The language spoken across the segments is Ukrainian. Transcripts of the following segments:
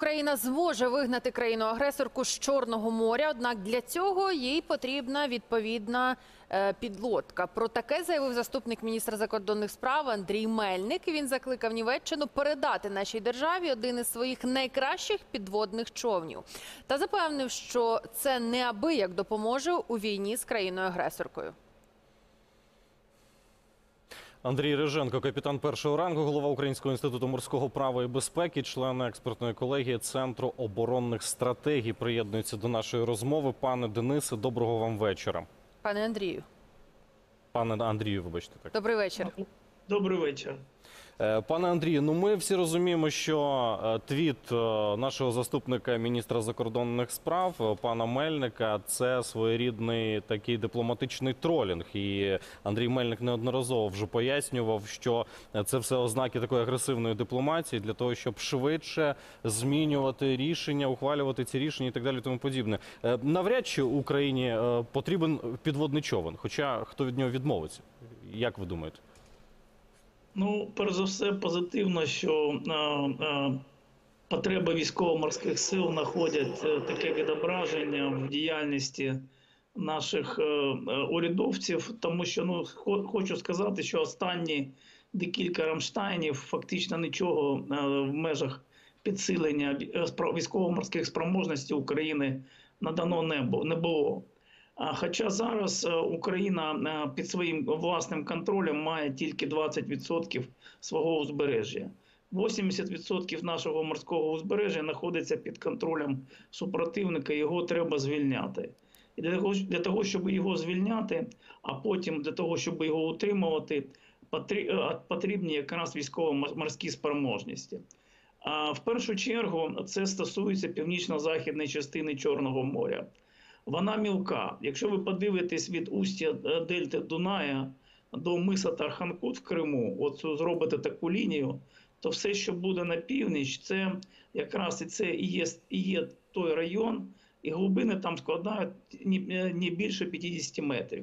Україна зможе вигнати країну-агресорку з Чорного моря, однак для цього їй потрібна відповідна підлодка. Про таке заявив заступник міністра закордонних справ Андрій Мельник. Він закликав Німеччину передати нашій державі один із своїх найкращих підводних човнів. Та запевнив, що це неабияк допоможе у війні з країною-агресоркою. Андрій Риженко, капітан першого рангу, голова Українського інституту морського права і безпеки, член експертної колегії Центру оборонних стратегій, приєднується до нашої розмови. Пане Денисе, доброго вам вечора. Пане Андрію. Пане Андрію, вибачте. Так. Добрий вечір. Добрий вечір. Пане Андрію, ми всі розуміємо, що твіт нашого заступника міністра закордонних справ, пана Мельника, це своєрідний такий дипломатичний тролінг. І Андрій Мельник неодноразово вже пояснював, що це все ознаки такої агресивної дипломатії для того, щоб швидше змінювати рішення, ухвалювати ці рішення і так далі, тому подібне. Навряд чи Україні потрібен підводний човен, хоча хто від нього відмовиться? Як ви думаєте? Ну, перш за все, позитивно, що потреби військово-морських сил знаходять таке відображення в діяльності наших урядовців, тому що, хочу сказати, що останні декілька Рамштайнів фактично нічого в межах підсилення військово-морських спроможностей України надано не було. Хоча зараз Україна під своїм власним контролем має тільки 20% свого узбережжя. 80% нашого морського узбережжя знаходиться під контролем супротивника, його треба звільняти. І для того, щоб його звільняти, а потім для того, щоб його утримувати, потрібні якраз військово-морські спроможності. В першу чергу це стосується північно-західної частини Чорного моря. Вона мілка. Якщо ви подивитесь від устя дельти Дуная до миса Тарханкут в Криму, от зробите таку лінію, то все, що буде на північ, це якраз і є той район, і глибини там складають не більше 50 метрів.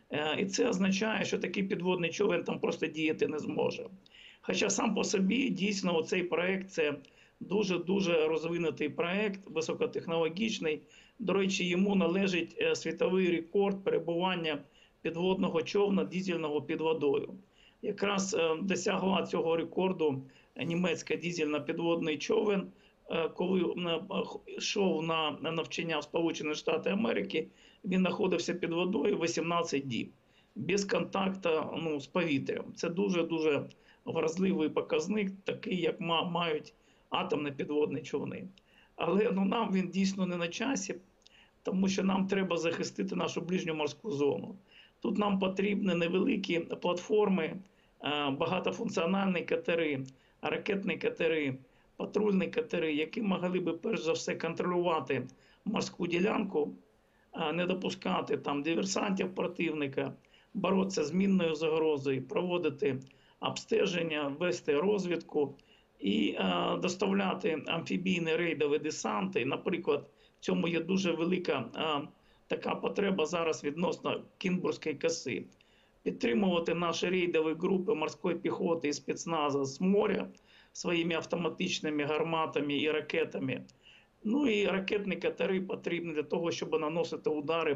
І це означає, що такий підводний човен там просто діяти не зможе. Хоча сам по собі, дійсно, цей проєкт – це дуже-дуже розвинутий проєкт, високотехнологічний. До речі, йому належить світовий рекорд перебування підводного човна дизельного під водою. Якраз досягла цього рекорду німецька дизельна підводний човен, коли йшов на навчання в Сполучені Штати Америки, він знаходився під водою 18 діб, без контакту з повітрям. Це дуже-дуже вразливий показник, такий, як мають атомні підводні човни. Але нам він дійсно не на часі, тому що нам треба захистити нашу ближню морську зону. Тут нам потрібні невеликі платформи, багатофункціональні катери, ракетні катери, патрульні катери, які могли би перш за все контролювати морську ділянку, не допускати там диверсантів противника, боротися з мінною загрозою, проводити обстеження, вести розвідку і доставляти амфібійні рейдові десанти. Наприклад, в цьому є дуже велика така потреба зараз відносно Кінбурзької коси. Підтримувати наші рейдові групи морської піхоти і спецназу з моря своїми автоматичними гарматами і ракетами. Ну і ракетні катери потрібні для того, щоб наносити удари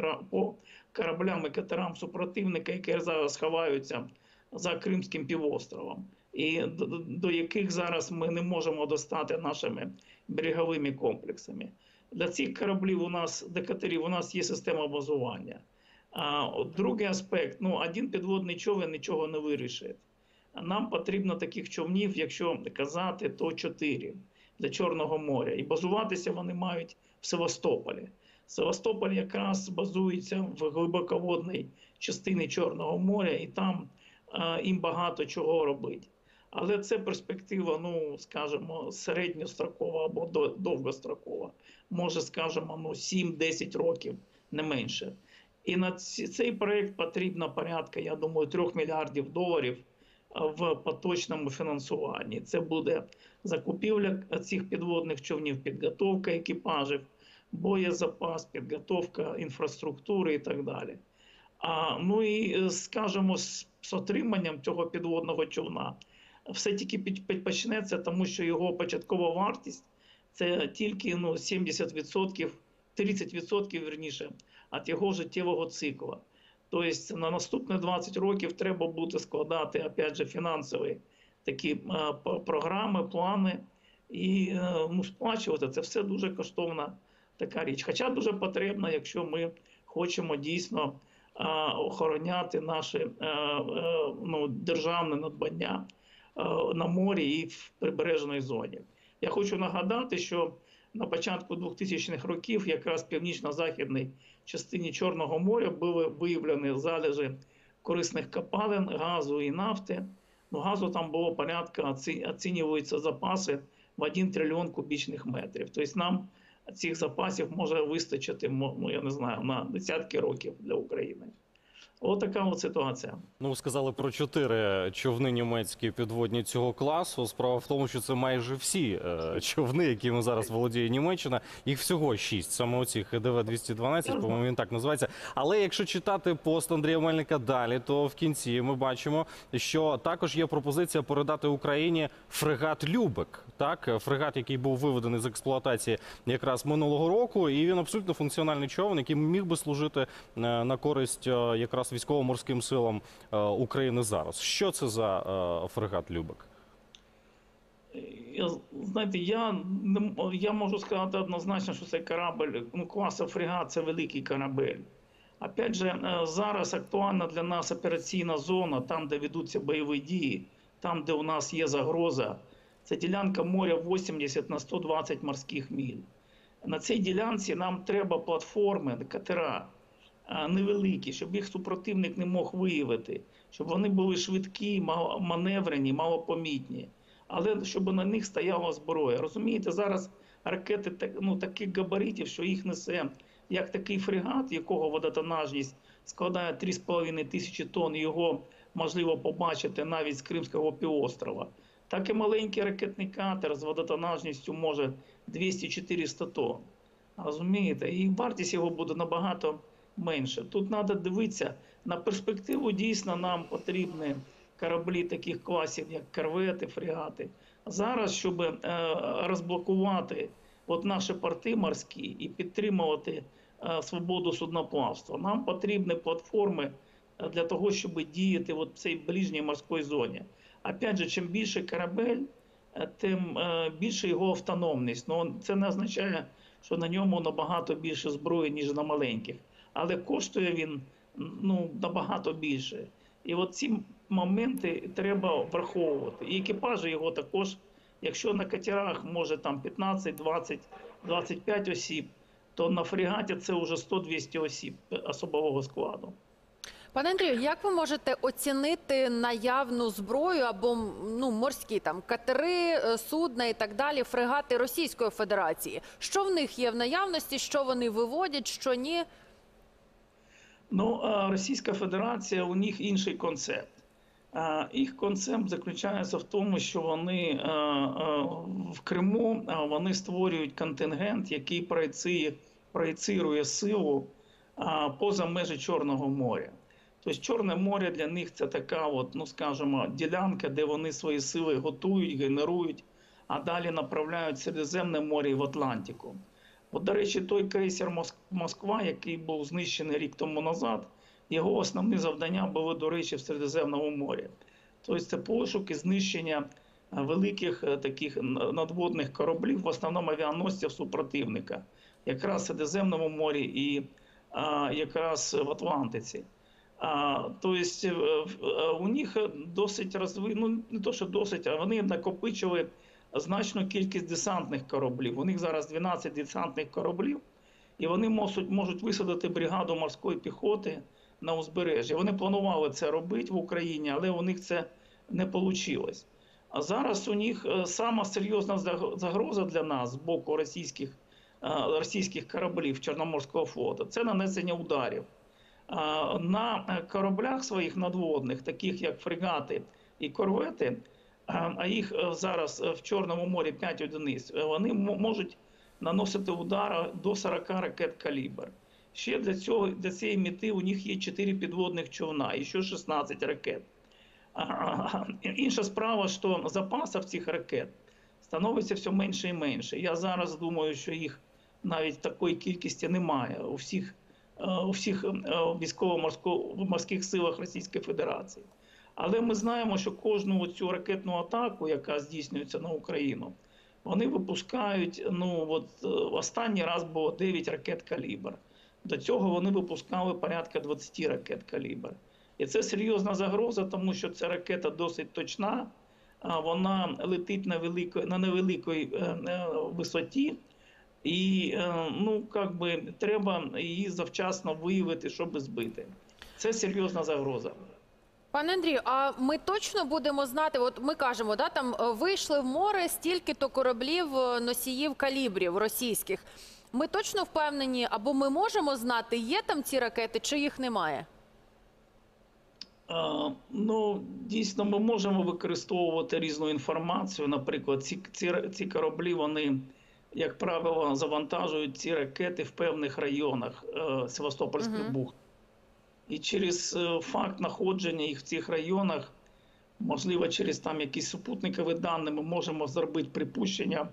по кораблям і катерам супротивника, які зараз ховаються за Кримським півостровом, і до яких зараз ми не можемо достати нашими береговими комплексами. Для цих кораблів катерів у нас є система базування. Другий аспект, один підводний човен нічого не вирішить. Нам потрібно таких човнів, якщо казати, то 4 для Чорного моря. І базуватися вони мають в Севастополі. Севастополь якраз базується в глибоководній частині Чорного моря, і там їм багато чого робити. Але це перспектива, скажімо, середньострокова або довгострокова. Може, скажімо, 7-10 років, не менше. І на цей проєкт потрібно порядка, я думаю, $3 мільярдів в поточному фінансуванні. Це буде закупівля цих підводних човнів, підготовка екіпажів, боєзапас, підготовка інфраструктури і так далі. І, скажімо, з отриманням цього підводного човна все тільки почнеться, тому що його початкова вартість Це тільки 70%, 30% вірніше, від його життєвого цикла. Тобто на наступні 20 років треба буде складати, опять же, фінансові такі програми, плани і сплачувати. Це все дуже коштовна така річ. Хоча дуже потрібно, якщо ми хочемо дійсно охороняти наше державне надбання на морі і в прибережній зоні. Я хочу нагадати, що на початку 2000-х років якраз в північно-західній частині Чорного моря були виявлені залежі корисних копалин, газу і нафти. Газу там було порядка, оцінюються запаси в 1 трильйон кубічних метрів. Тобто нам цих запасів може вистачити, я не знаю, на десятки років для України. Ось така от ситуація. Ви сказали про 4 човни німецькі підводні цього класу. Справа в тому, що це майже всі човни, якими зараз володіє Німеччина. Їх всього 6, саме оцих ДВ-212, по-моєму, він так називається. Але якщо читати пост Андрія Мельника далі, то в кінці ми бачимо, що також є пропозиція передати Україні фрегат «Любек». Так, фрегат, який був виведений з експлуатації якраз минулого року, і він абсолютно функціональний човен, який міг би служити на користь якраз військово-морським силам України зараз. Що це за фрегат «Любек»? Знаєте, я можу сказати однозначно, що цей корабль, класу фрегат, це великий корабель. Опять же, зараз актуальна для нас операційна зона, там, де ведуться бойові дії, там, де у нас є загроза. Це ділянка моря 80 на 120 морських миль. На цій ділянці нам треба платформи, катера невеликі, щоб їх супротивник не мог виявити, щоб вони були швидкі, маневрені, малопомітні, але щоб на них стояла зброя. Розумієте, зараз ракети таких габаритів, що їх несе, як такий фрегат, якого водотонажність складає 3,5 тисячі тонн, його можливо побачити навіть з Кримського півострова. Так і маленький ракетний катер з водотонажністю може 200-400 тонн. Розумієте? І вартість його буде набагато менше. Тут треба дивитися на перспективу. Дійсно, нам потрібні кораблі таких класів, як корвети, фрегати. Зараз, щоб розблокувати наші порти морські і підтримувати свободу судноплавства, нам потрібні платформи для того, щоб діяти в цій ближній морській зоні. Опять же, чим більше корабель, тим більше його автономність. Це не означає, що на ньому набагато більше зброї, ніж на маленьких. Але коштує він набагато більше. І ці моменти треба враховувати. І екіпажі його також, якщо на катерах може там 15, 20, 25 осіб, то на фрегаті це вже 100-200 осіб особового складу. Пане Андрію, як ви можете оцінити наявну зброю або морські катери, судна і так далі, фрегати Російської Федерації? Що в них є в наявності, що вони виводять, що ні? Російська Федерація, у них інший концепт. Їх концепт заключається в тому, що вони в Криму вони створюють контингент, який проєцирує силу поза межі Чорного моря. Тобто Чорне море для них це така скажімо, ділянка, де вони свої сили готують, генерують, а далі направляють в Середземне море і в Атлантику. До речі, той крейсер «Москва», який був знищений рік тому назад, його основні завдання були, до речі, в Середземному морі. Тобто це пошук і знищення великих таких надводних кораблів, в основному авіаносців супротивника, якраз в Середземному морі і якраз в Атлантиці. Тобто у них досить не то, що досить, а вони накопичили значну кількість десантних кораблів. У них зараз 12 десантних кораблів, і вони можуть висадити бригаду морської піхоти на узбережжі. Вони планували це робити в Україні, але у них це не вийшло. А зараз у них сама серйозна загроза для нас з боку російських кораблів Чорноморського флоту – це нанесення ударів. На кораблях своїх надводних, таких як фрегати і корвети, а їх зараз в Чорному морі 5 одиниць, вони можуть наносити удари до 40 ракет «Калібр». Ще для цієї мети у них є 4 підводних човна і ще 16 ракет. Інша справа, що запасів цих ракет становиться все менше і менше. Я зараз думаю, що їх навіть такої кількості немає у всіх військово-морських силах Російської Федерації. Але ми знаємо, що кожну цю ракетну атаку, яка здійснюється на Україну, вони випускають, останній раз було 9 ракет «Калібр». До цього вони випускали порядка 20 ракет «Калібр». І це серйозна загроза, тому що ця ракета досить точна, вона летить на невеликій висоті, і треба її завчасно виявити, щоб збити. Це серйозна загроза. Пане Андрію, а ми точно будемо знати, от ми кажемо, там вийшли в море стільки-то кораблів носіїв калібрів російських. Ми точно впевнені, або ми можемо знати, є там ці ракети, чи їх немає? Дійсно, ми можемо використовувати різну інформацію. Наприклад, ці кораблі, вони, як правило, завантажують ці ракети в певних районах Севастопольської бухти. І через факт знаходження їх в цих районах, можливо, через там якісь супутникові дані, ми можемо зробити припущення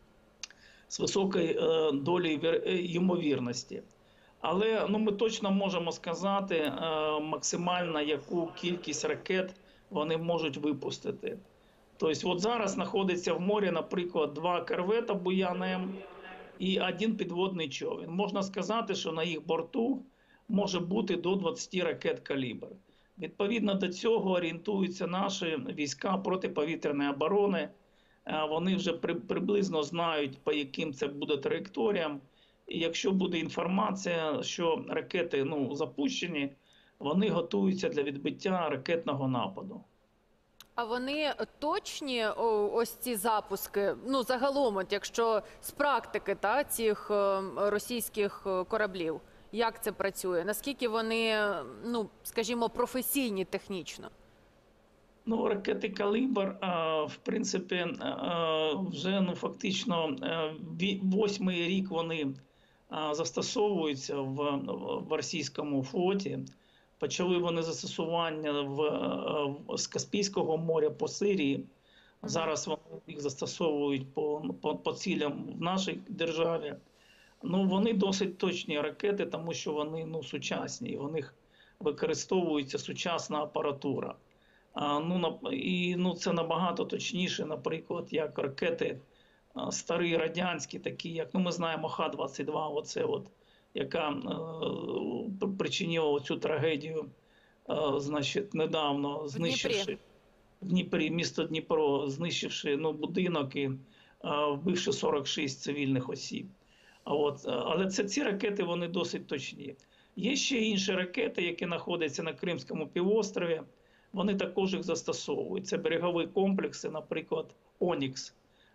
з високою долею ймовірності. Але ми точно можемо сказати максимально, яку кількість ракет вони можуть випустити. Тобто, от зараз знаходиться в морі, наприклад, 2 корвета «Буян-М» і 1 підводний човен. Можна сказати, що на їх борту може бути до 20 ракет «Калібр». Відповідно до цього орієнтуються наші війська протиповітряної оборони. Вони вже приблизно знають, по яким це буде траєкторіям. І якщо буде інформація, що ракети запущені, вони готуються для відбиття ракетного нападу. А вони точні, ось ці запуски, загалом, от якщо з практики цих російських кораблів, як це працює? Наскільки вони, скажімо, професійні технічно? Ракети «Калібр», в принципі, вже фактично 8-й рік вони застосовуються в російському флоті. Почали вони застосування з Каспійського моря по Сирії. Зараз вони їх застосовують по цілям в нашій державі. Вони досить точні ракети, тому що вони сучасні, і в них використовується сучасна апаратура. І це набагато точніше, наприклад, як ракети старі радянські, такі як, ми знаємо, Х-22, яка причинила цю трагедію, недавно, знищивши в Дніпрі, місто Дніпро, знищивши будинок і вбивши 46 цивільних осіб. Але ці ракети, вони досить точні. Є ще інші ракети, які знаходяться на Кримському півострові. Вони також їх застосовують. Це берегові комплекси, наприклад, «Онікс».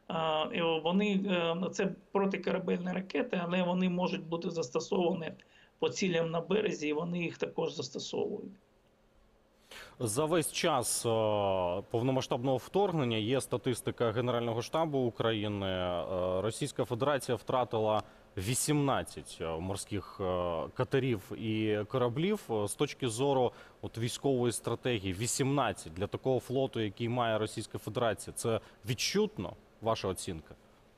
Це протикорабельні ракети, але вони можуть бути застосовані по цілям на березі, і вони їх також застосовують. За весь час повномасштабного вторгнення є статистика Генерального штабу України. Російська Федерація втратила 18 морських катерів і кораблів. З точки зору військової стратегії, 18 для такого флоту, який має Російська Федерація, це відчутно? Ваша оцінка?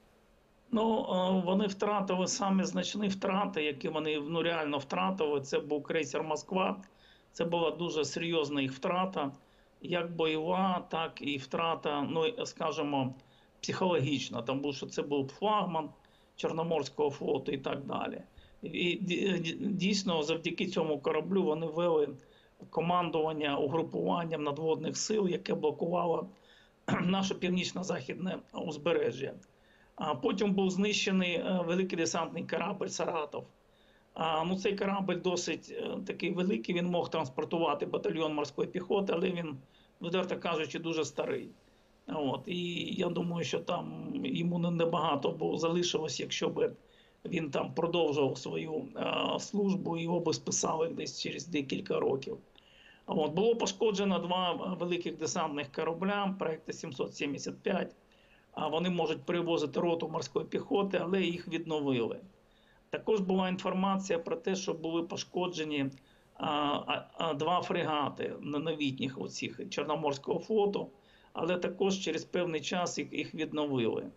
Вони втратили самі значні втрати, які вони реально втратили. Це був крейсер «Москва». Це була дуже серйозна їх втрата, як бойова, так і втрата, скажімо, психологічна, тому що це був флагман Чорноморського флоту і так далі. І дійсно, завдяки цьому кораблю вони вели командування угрупуванням надводних сил, яке блокувало наше північно-західне узбережжя. Потім був знищений великий десантний корабль «Саратов». Цей корабль досить такий великий, він мог транспортувати батальйон морської піхоти, але він, відверто кажучи, дуже старий. І я думаю, що там йому небагато залишилось, якщо б він там продовжував свою службу, його би списали десь через декілька років. Було пошкоджено 2 великих десантних корабля, проекти 775. Вони можуть перевозити роту морської піхоти, але їх відновили. Також була інформація про те, що були пошкоджені 2 фрегати новітніх Чорноморського флоту. але також через певний час їх відновили.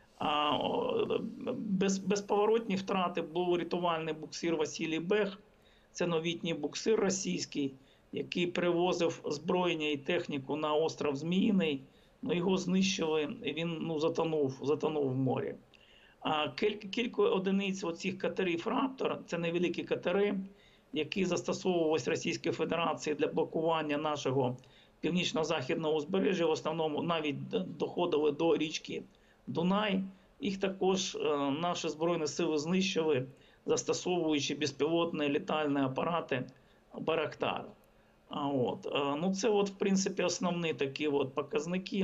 Безповоротні втрати був рятувальний буксир Василій Бех. Це новітній буксир російський, який привозив озброєння і техніку на остров Зміїний. Його знищили, і він затонув в морі. Кілька одиниць оцих катерів «Раптор» – це невеликі катери, які застосовувалися Російською Федерацією для блокування нашого північно-західного узбережжя. В основному навіть доходили до річки Дунай. Їх також наші Збройні сили знищили, застосовуючи безпілотні літальні апарати «Байрактар». Це в принципі основні такі показники.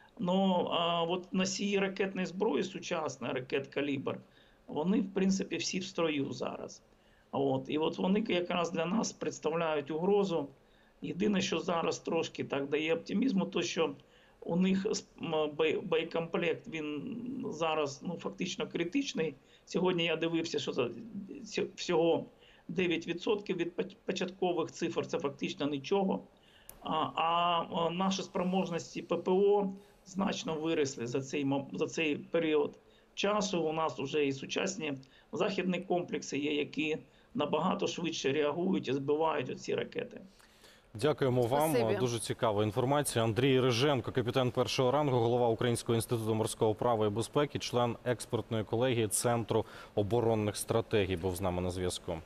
Носії ракетної зброї, сучасної ракет «Калібр», вони в принципі всі в строю зараз. І вони якраз для нас представляють угрозу. Єдине, що зараз трошки так дає оптимізму, то що у них боєкомплект, він зараз фактично критичний. Сьогодні я дивився, що всього 9% від початкових цифр – це фактично нічого. А наші спроможності ППО значно виросли за цей період часу. У нас вже і сучасні західні комплекси є, які набагато швидше реагують і збивають оці ракети. Дякуємо вам. Спасибі. Дуже цікава інформація. Андрій Риженко, капітан першого рангу, голова Українського інституту морського права і безпеки, член експертної колегії Центру оборонних стратегій, був з нами на зв'язку.